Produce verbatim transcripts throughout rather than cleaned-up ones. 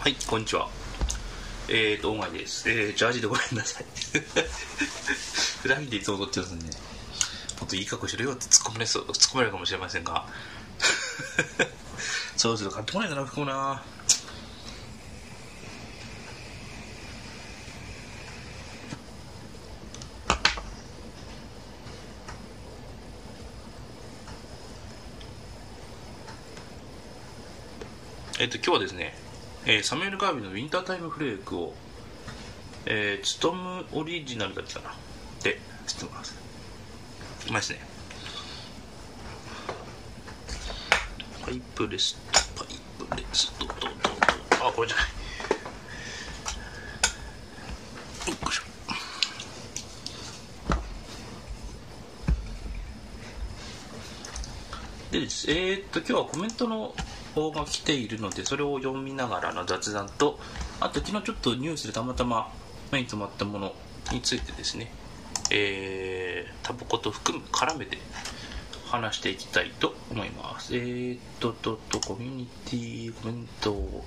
はい、こんにちは。えーと、オーマイです。えー、ジャージでごめんなさい。普段でいつも撮ってますんで、ね、もっといい格好しろよって突っ込まれそう、突っ込まれるかもしれませんが、そうすると買ってこないかな、服もな。えっ、ー、と、今日はですね、えー、サミュエル・ガービーのウィンタータイムフレークを、えー、ツトムオリジナルだっけかなで作ってます。うまいですね。パイプレスト、パイプレスト、どどどど、あ、これじゃない。よいしょ。でですえー、っと今日はコメントの方が来ているので、それを読みながらの雑談と、あと昨日ちょっとニュースでたまたま目に留まったものについてですね、えー、タバコと含む絡めて話していきたいと思います。えーっとととコミュニティコメント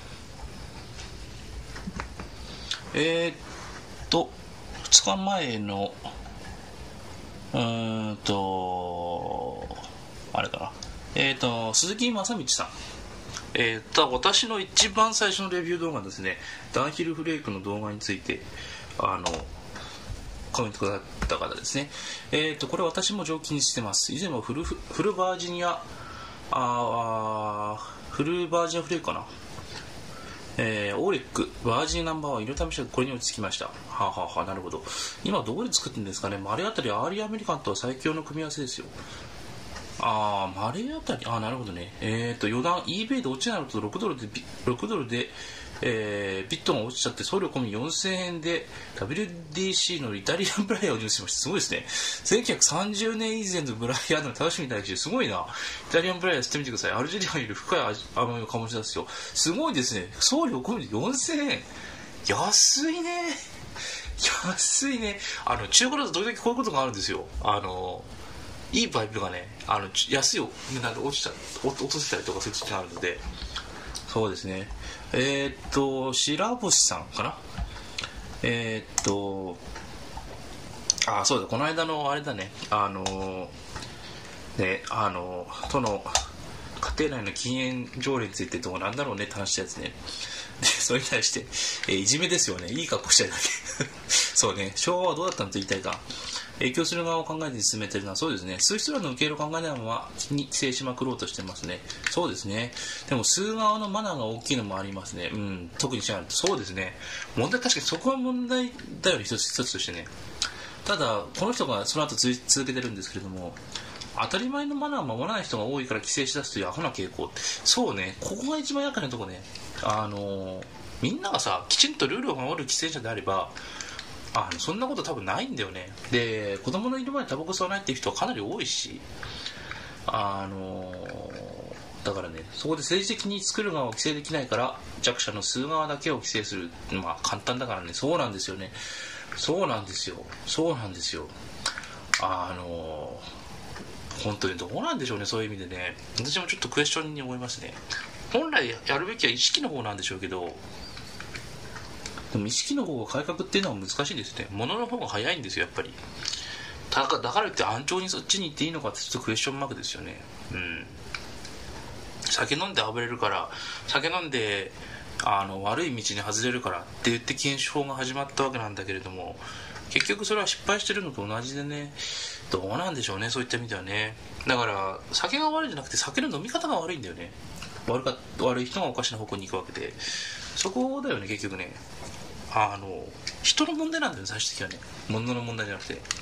えーっとふつかまえのうーんとあれかなえーっと鈴木正道さん、えー、と私の一番最初のレビュー動画ですね、ダンヒルフレークの動画についてあのコメントくださった方ですね。えー、とこれ私も上記にしてます。以前もフル、フルバージニアあフルバージニアフレークかな、えー、オーレックバージンナンバーワン色試しがこれに落ち着きました。はあ、はあはあ、なるほど。今どこで作ってるんですかね。マレーあたりアーリーアメリカンとは最強の組み合わせですよ。あーマレーあたり、あーなるほどね。えーと余談 eBay で落ちないのとろくドルでろくドルで、えー、ビットが落ちちゃって送料込みよんせんえんで ダブリューディーシー のイタリアンブライヤーを入手しました。すごいですね。せんきゅうひゃくさんじゅうねん以前のブライヤーの正しみに対してすごいな。イタリアンブライヤー捨てみてください。アルジェリアにいる深い甘みを醸し出すよ。すごいですね。送料込みでよんせんえん、安いね。安いね。あの中古だと時々こういうことがあるんですよ。あのいいパイプがね、あの安い値段で落ちた落とせたりとかそういう時があるので、そうですね。えー、っと白星さんかな。えー、っとあそうだ、この間のあれだね、あのねあの都の家庭内の禁煙条例についてどうなんだろうねって話したやつね。でそれに対して、えー、いじめですよね。いい格好したいだけそうね、昭和はどうだったのと言いたいか。影響する側を考えて進めてるのはそうですね。吸う人らの受け入れを考えないままに規制しまくろうとしてますね。そうですね。でも吸う側のマナーが大きいのもありますね。うん、特にしないと。そうですね。問題、確かにそこは問題だよね、一つ一つとしてね。ただこの人がその後つ続けてるんですけれども、当たり前のマナーを守らない人が多いから規制しだすというアホな傾向。そうね、ここが一番厄介なとこね。あのー、みんながさきちんとルールを守る規制者であれば、あのそんなこと多分ないんだよね。で子供のいる前にタバコ吸わないっていう人はかなり多いし、あのー、だからね、そこで政治的に作る側を規制できないから弱者の吸う側だけを規制する、まあ簡単だからね。そうなんですよね。そうなんですよそうなんですよあのー、本当にどうなんでしょうね。そういう意味でね、私もちょっとクエスチョンに思いますね。本来やるべきは意識の方なんでしょうけど、でも意識の方が改革っていうのは難しいですね。物の方が早いんですよやっぱり。だからだから言って安直にそっちに行っていいのかってちょっとクエスチョンマークですよね。うん。酒飲んで暴れるから、酒飲んであの悪い道に外れるからって言って禁酒法が始まったわけなんだけれども、結局それは失敗してるのと同じでね、どうなんでしょうね、そういった意味ではね。だから酒が悪いんじゃなくて酒の飲み方が悪いんだよね。悪か悪い人がおかしな方向に行くわけで、そこだよね結局ね。あの人の問題なんだよね、最終的にはね。物の問題じゃなくて。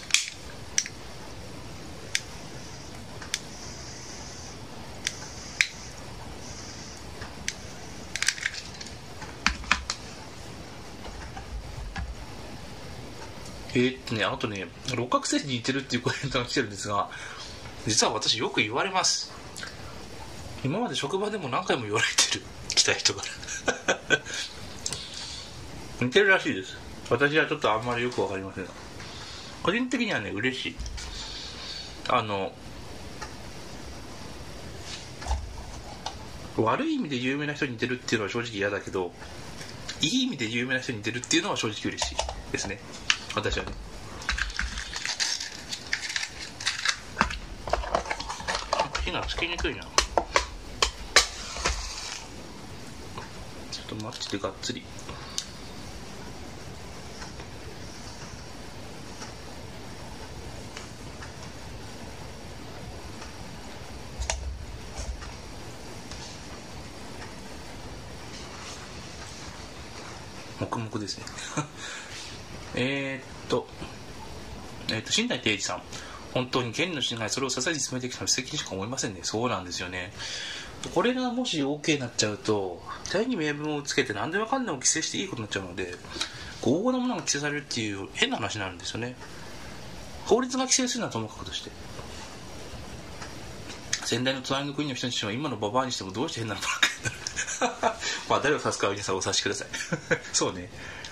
えー、っとねあとね、六角星に似てるっていうコメントが来てるんですが、実は私よく言われます。今まで職場でも何回も言われてる、来た人から似てるらしいです。私はちょっとあんまりよくわかりませんが、個人的にはね嬉しい。あの悪い意味で有名な人に似てるっていうのは正直嫌だけど、いい意味で有名な人に似てるっていうのは正直嬉しいですね、私はね。火がつきにくいな。ちょっとマッチでがっつり。黙々ですねえーっとえーっと新谷定一さん、本当に権利の侵害、それを支えに進めてきたのは素敵にしか思いませんね。そうなんですよね。これがもし OK になっちゃうと、大に名分をつけて何でもかんでも規制していいことになっちゃうので、合法なものが規制されるっていう変な話になるんですよね。法律が規制するのはともかくとして、先代の隣の国の人にしても今のババアにしてもどうして変なのばっかりになるまあ誰を指すかは皆さんお察しくださいそうね。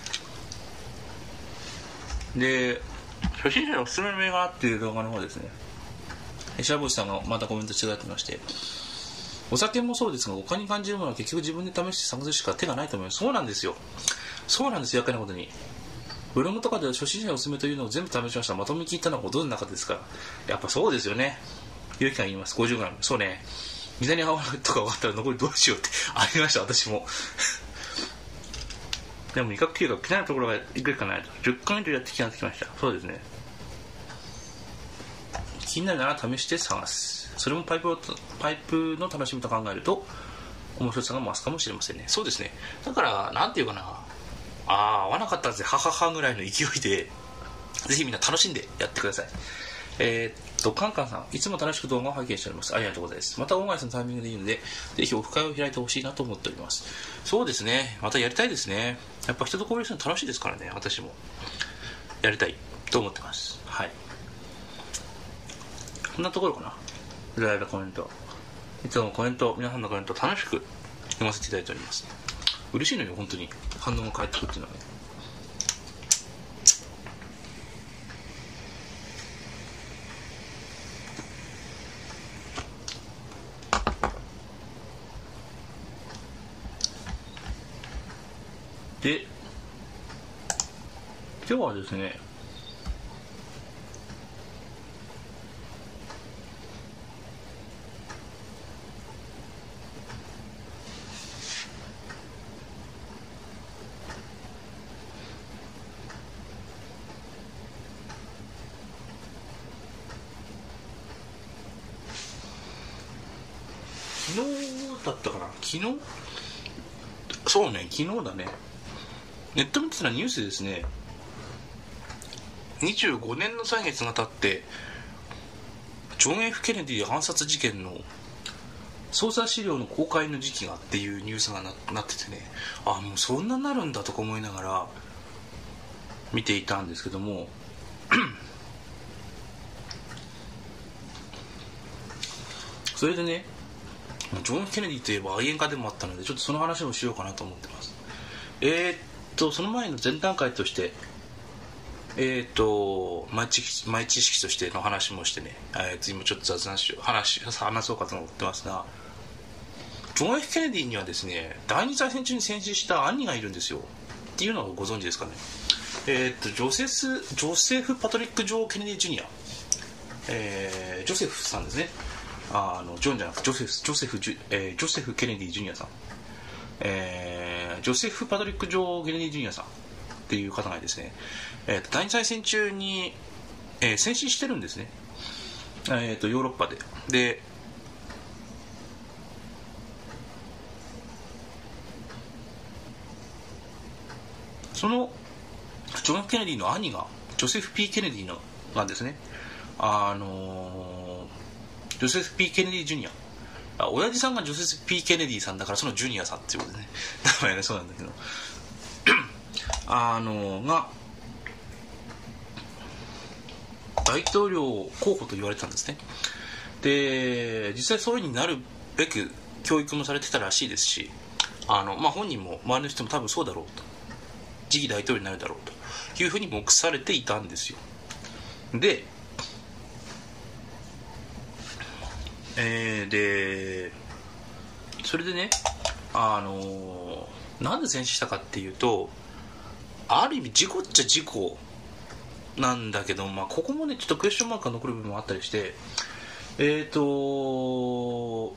で、初心者のおすすめの銘柄っていう動画の方ですね、シャボシさんがまたコメント違ってまして、お酒もそうですが他に感じるものは結局自分で試して探すしか手がないと思います。そうなんですよ、そうなんですよ。厄介なことにブログとかでは初心者のおすすめというのを全部試しました。まとめ聞いたのがほとんどなかったですから、やっぱそうですよね。勇気が言います。 ごじゅうグラム、 そうね。水に合わないとか分かったら残りどうしようってありました、私もでも味覚嗅覚、気になるところがいくつかないとじゅっかい以上やって気がつきました。そうですね、気になるなら試して探す。それもパイプをパイプの楽しみと考えると面白さが増すかもしれませんね。そうですね。だからなんていうかな、ああ合わなかったぜはははぐらいの勢いでぜひみんな楽しんでやってください。えー、っとカンカンさん、いつも楽しく動画を拝見しております。ありがとうございます。また大前さんのタイミングでいいのでぜひオフ会を開いてほしいなと思っております。そうですね、またやりたいですね。やっぱ人と交流するの楽しいですからね。私もやりたいと思ってます。はい、こんなところかな。いろいろコメント、いつもコメント、皆さんのコメント楽しく読ませていただいております。嬉しいのよ本当に、反応が返ってくるっていうのはね。で、今日はですね、昨日だったかな、昨日そうね、昨日だね。ネット見てたらニュースでですね、にじゅうごねんの歳月が経ってジョン・ F ・ケネディ暗殺事件の捜査資料の公開の時期がっていうニュースが な, なっててね、あもうそんなになるんだとか思いながら見ていたんですけどもそれでね、ジョン・ケネディといえば愛煙家でもあったのでちょっとその話をしようかなと思ってます。えー、っとその前の前段階としてえー、っと前知識前知識としての話もしてね、えー、っと今ちょっと雑談しよう話話そうかと思ってますが、ジョン・ F ・ケネディにはですね、第二次大戦中に戦死した兄がいるんですよ。っていうのをご存知ですかね。えー、っとジョセスジョセフ・パトリック・ジョー・ケネディ・ジュニア、えー、ジョセフさんですね。あのジョンじゃなくてジョセフ、ジョセフ、えー、ジョセフ・ケネディ・ジュニアさん、えー、ジョセフ・パトリック・ジョー・ケネディ・ジュニアさんっていう方がですね、えー、と第二次大戦中に、えー、戦死してるんですね、えー、とヨーロッパで。でそのジョン・ケネディの兄がジョセフ・ P ・ケネディのがですね、あのー、ジョセフ・ P ・ケネディ・ジュニア、あ親父さんがジョセフ・ P ・ケネディさんだからそのジュニアさんっていうことでね名前がそうなんだけどあのー、が大統領候補と言われてたんですね。で実際そういう風になるべく教育もされてたらしいですし、あの、まあ、本人も周りの人も多分そうだろうと、次期大統領になるだろうというふうに目されていたんですよ。で、えー、でそれでね、あのー、なんで戦死したかっていうと、ある意味事故っちゃ事故なんだけど、まあ、ここもねちょっとクエスチョンマークが残る部分もあったりして、えーと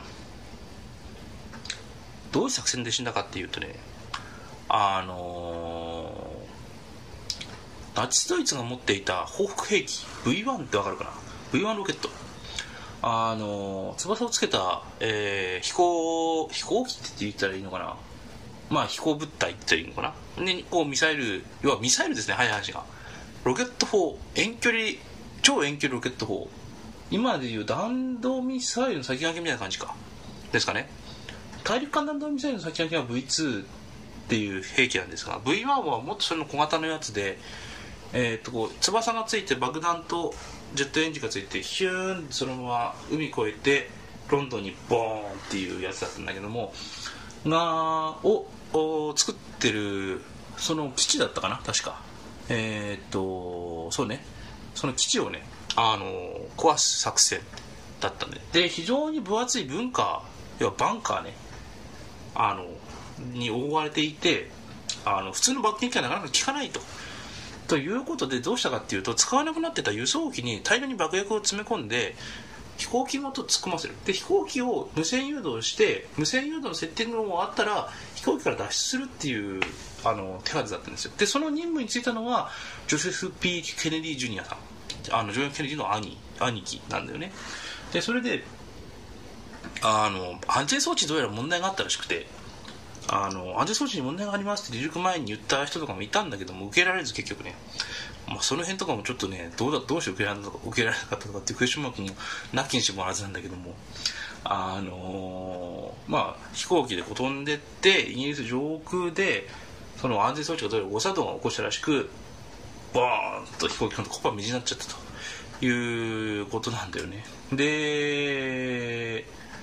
どういう作戦で死んだかっていうとね、あのー、ナチスドイツが持っていた報復兵器 ブイワン ってわかるかな。 ブイワン ロケット、あのー、翼をつけた、えー、飛行飛行機って言ったらいいのかな、まあ飛行物体って言ったらいいのかな、でこうミサイル、要はミサイルですね、早い話がロケット砲、遠距離超遠距離ロケット砲、今でいう弾道ミサイルの先駆けみたいな感じかですかね。大陸間弾道ミサイルの先駆けは ブイツー っていう兵器なんですが、 ブイワン はもっとそれの小型のやつで、えー、っとこう翼がついて爆弾とジェットエンジンがついてヒューンそのまま海越えてロンドンにボーンっていうやつだったんだけども、がをを作ってるその基地だったかな確か、えー、っとそうね、その基地をね、あの壊す作戦だったんで、で非常に分厚いブンカー、要はバンカーね、あのに覆われていて、あの普通の爆撃機はなかなか効かないとということで、どうしたかっていうと、使わなくなってた輸送機に大量に爆薬を詰め込んで飛行機ごと突っ込ませる。で飛行機を無線誘導して、無線誘導のセッティングもあったら飛行機から脱出するっていうあの手はずだったんですよ。でその任務に就いたのはジョセフ・ P ・ケネディ・ジュニアさん、あのジョン・ケネディの兄兄貴なんだよね。でそれであの安全装置どうやら問題があったらしくて、あの安全装置に問題がありますって離陸前に言った人とかもいたんだけども、受けられず結局ね、まあ、その辺とかもちょっとね、どうだどうして受けられなかった受けられなかったとかっていうクエスチョンマークもなきにしもあらずなんだけども、あのー、まあ飛行機でこう飛んでってイギリス上空でその安全装置がどうやら誤作動が起こしたらしく、バーンと飛行機がコパみじになっちゃったということなんだよね。で、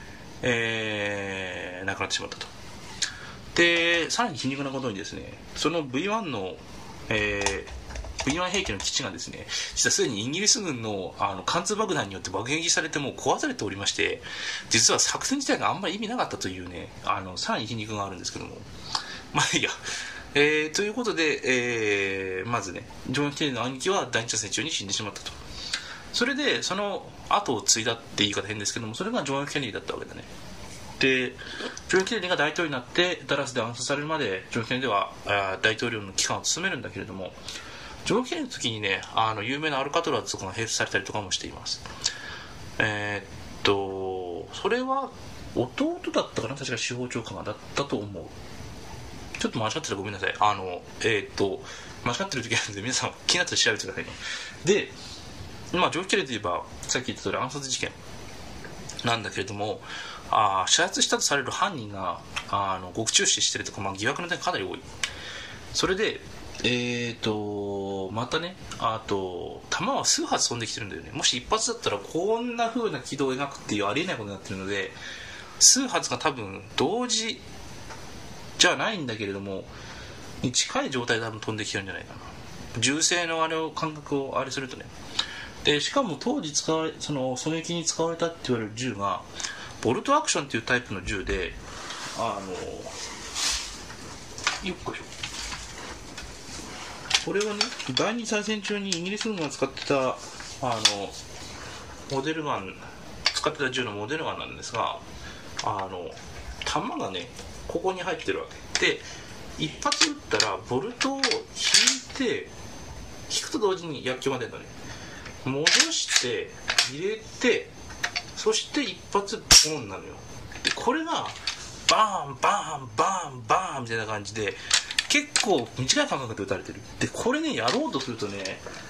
えー、亡くなってしまったと。でさらに皮肉なことにですね、その ブイワン の、えー、ブイワン 兵器の基地がですね、実はすでにイギリス軍 の, あの貫通爆弾によって爆撃されてもう壊されておりまして、実は作戦自体があんまり意味なかったというね、あのさらに皮肉があるんですけども、まあいいや、えー、ということで、えー、まずね、ジョン・ケネディの兄貴は第二次大戦中に死んでしまったと。それでその後を継いだって言い方変ですけども、それがジョン・ケネディだったわけだね。でジョン・ケネディが大統領になってダラスで暗殺されるまでジョン・ケネディは大統領の期間を務めるんだけれども、ジョン・ケネディの時にね、あの有名なアルカトラズとかが併設されたりとかもしています。えー、っとそれは弟だったかな、確か司法長官がだったと思う。ちょっと間違ってたらごめんなさい。あのえー、っと間違ってる時あるので皆さん気になったら調べてくださいね。で、まあ、ジョン・ケネディはさっき言った通り暗殺事件なんだけれども、あ射殺したとされる犯人があの獄中死してるとか、まあ、疑惑の点がかなり多い。それでえーとまたね、あと弾は数発飛んできてるんだよね。もし一発だったらこんな風な軌道を描くっていうありえないことになってるので、数発が多分同時じゃないんだけれどもに近い状態で多分飛んできてるんじゃないかな、銃声のあれを感覚をあれするとね。でしかも当時使われその狙撃に使われたって言われる銃がボルトアクションっていうタイプの銃で、あのよっこいしょ、これはね第二次大戦中にイギリス軍が使ってたあのモデルガン使ってた銃のモデルガンなんですが、あの弾がねここに入ってるわけで、一発撃ったらボルトを引いて引くと同時に薬莢が出るのね、戻して入れてそして一発ボンなのよ。でこれがバーンバーンバーンバーンみたいな感じで結構短い間隔で撃たれてる。でこれねやろうとするとね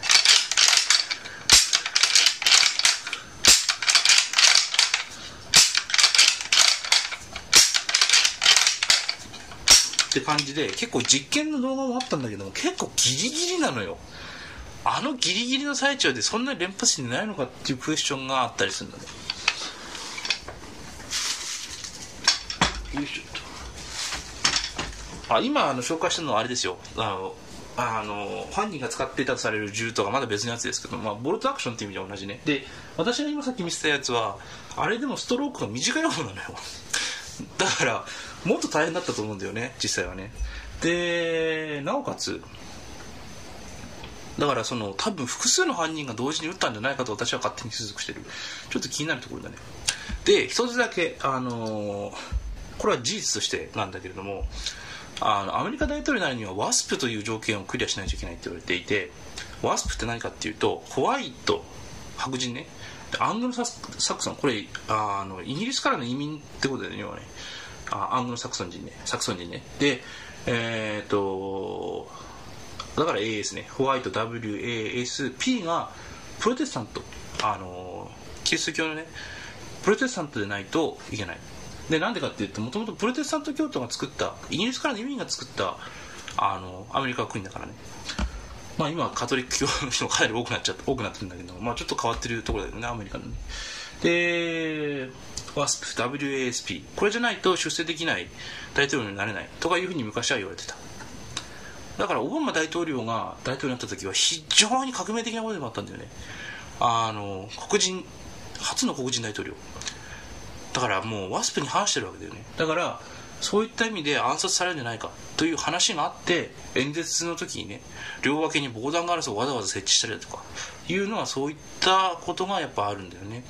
って感じで、結構実験の動画もあったんだけども結構ギリギリなのよ。あのギリギリの最中でそんなに連発してないのかっていうクエスチョンがあったりするんだね。よいしょっと。あ、今あの紹介したのはあれですよ、あのあの犯人が使っていたとされる銃とかまだ別のやつですけど、まあ、ボルトアクションっていう意味で同じね。で私が今さっき見せたやつはあれでもストロークが短い方なのよ。 だからもっと大変だったと思うんだよね実際はね。でなおかつだからその多分複数の犯人が同時に撃ったんじゃないかと私は勝手に推測してる。ちょっと気になるところだね。で一つだけ、あのー、これは事実としてなんだけれども、あのアメリカ大統領なりにはワスプという条件をクリアしないといけないって言われていて、ワスプって何かっていうとホワイト白人ね、アングロサクソン、これあのイギリスからの移民ってことだよね、要はね、あアングロサクソン人ね、サクソン人ね。でえっ、ー、とだから エーエス ね、ホワイト ダブリューエーエスピー がプロテスタント、あのキリスト教のねプロテスタントでないといけない。でなんでかっていうと、もともとプロテスタント教徒が作ったイギリスからの移民が作ったあのアメリカの国だからね。まあ今はカトリック教の人がかなり多くなっちゃって多くなってるんだけど、まあちょっと変わってるところだよね、アメリカのね。でワスプ ダブリューエーエスピー これじゃないと出世できない、大統領になれないとかいうふうに昔は言われてた。だからオバマ大統領が大統領になった時は非常に革命的なことでもあったんだよね。あの黒人初の黒人大統領だからもうワスプに反してるわけだよね。だからそういった意味で暗殺されるんじゃないかという話があって、演説の時にね両脇に防弾ガラスをわざわざ設置したりだとかいうのは、そういったことがやっぱあるんだよね。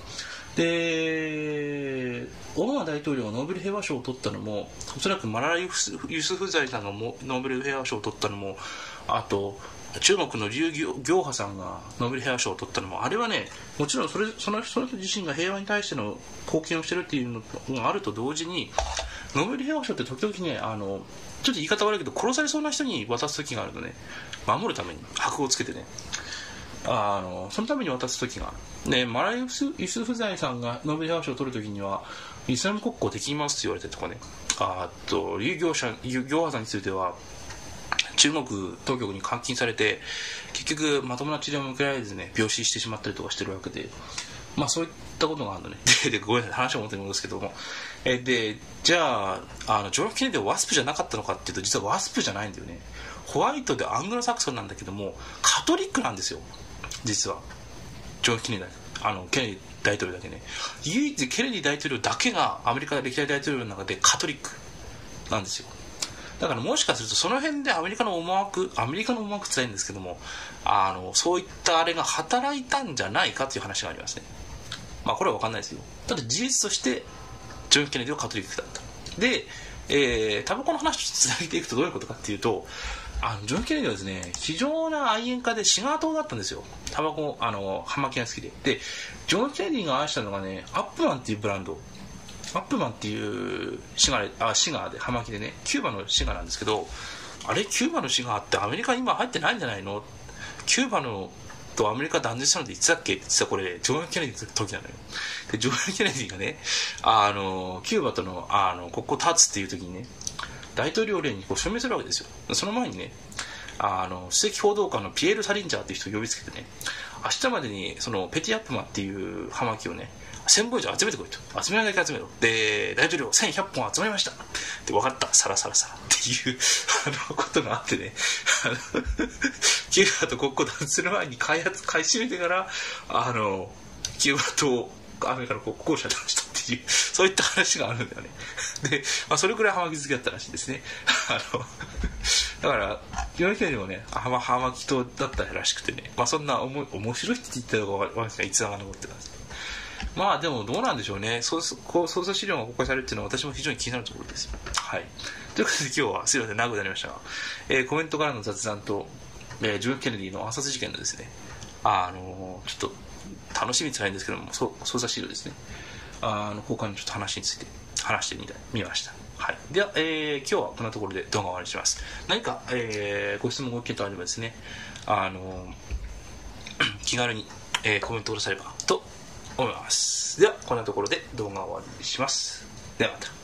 でオバマ大統領がノーベル平和賞を取ったのも、おそらくマララ・ユスフザイさんがノーベル平和賞を取ったのも、あと中国の劉暁波さんがノーベル平和賞を取ったのも、あれはねもちろんそれその人自身が平和に対しての貢献をしてるっていうのがあると同時に、ノーベル平和賞って時々ね、あのちょっと言い方悪いけど殺されそうな人に渡す時があるのね、守るために箔をつけてね、あのそのために渡す時がある。でマライ・ユスフザイさんがノーベル平和賞を取る時にはイスラム国家を敵に回すって言われてるとかね、あと劉暁波さんについては中国当局に監禁されて結局まともな治療も受けられずね病死してしまったりとかしてるわけで、まあそういったことがあるのね。ででごめんなさい、話を元に戻すけども、えでじゃああのジョン・ケネディはワスプじゃなかったのかっていうと、実はワスプじゃないんだよね。ホワイトでアングロサクソンなんだけどもカトリックなんですよ実は。ジョン・ケネディあのケネディ大統領だけね、唯一ケネディ大統領だけがアメリカ歴代大統領の中でカトリックなんですよ。だからもしかするとその辺でアメリカの思惑アメリカの思惑って言いんですけども、あのそういったあれが働いたんじゃないかという話がありますね。まあこれは分かんないですよ。ただ事実としてジョン・ケネディはカトリックだった。で、えー、タバコの話をつなげていくとどういうことかっていうと、あのジョン・ケネディはですね非常な愛煙家でシガー党だったんですよ。タバコあの葉巻が好きで、でジョン・ケネディが愛したのがねアップマンっていうブランド、アップマンっていうシガーあシガーで葉巻でね、キューバのシガーなんですけど、あれキューバのシガーってアメリカに今入ってないんじゃないの、キューバのとアメリカ断絶したのでいつだっけって実はこれジョン・ケネディの時なのよ。でジョン・ケネディがねあのキューバとのあの国交を断つっていう時にね大統領令にこう署名するわけですよ。その前にねあの首席報道官のピエール・サリンジャーっていう人を呼びつけてね、明日までにそのペティアップマンっていう葉巻をねせんぼん以上集めてこいと、集めないだけ集めろ、で大統領せんひゃっぽん集まりましたで分かったサラサラサラっていうあのことがあってね、あのキューバと国交断絶する前に開発買い占めてからあのキューバとアメリカの国交を遮断したっていうそういった話があるんだよね。で、まあ、それくらい葉巻好きだったらしいですね。あのだからジョン・ケネディもね葉巻党だったらしくてね、まあ、そんなおも面白いって言ったのが分かんないですが逸話が残ってたんです。まあでもどうなんでしょうね、そうこう捜査資料が公開されるっていうのは私も非常に気になるところですよ。はい、ということで今日はすいません長くなりましたが、えー、コメントからの雑談と、えー、ジョン・ケネディの暗殺事件のですね、あのー、ちょっと楽しみつらいんですけども捜査資料ですね、あの公開のちょっと話について話してみたみました。はい、では、えー、今日はこんなところで動画を終わりにします。何か、えー、ご質問ご意見とあればですね、あのー、気軽に、えー、コメントくださればと思います。ではこんなところで動画を終わりにします。ではまた。